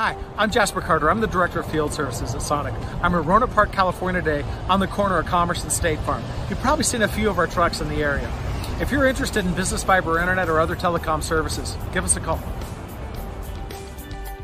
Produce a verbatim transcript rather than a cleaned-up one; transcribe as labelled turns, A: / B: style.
A: Hi, I'm Jasper Carter. I'm the Director of Field Services at Sonic. I'm in Rohnert Park, California today on the corner of Commerce and State Farm. You've probably seen a few of our trucks in the area. If you're interested in business fiber internet or other telecom services, give us a call.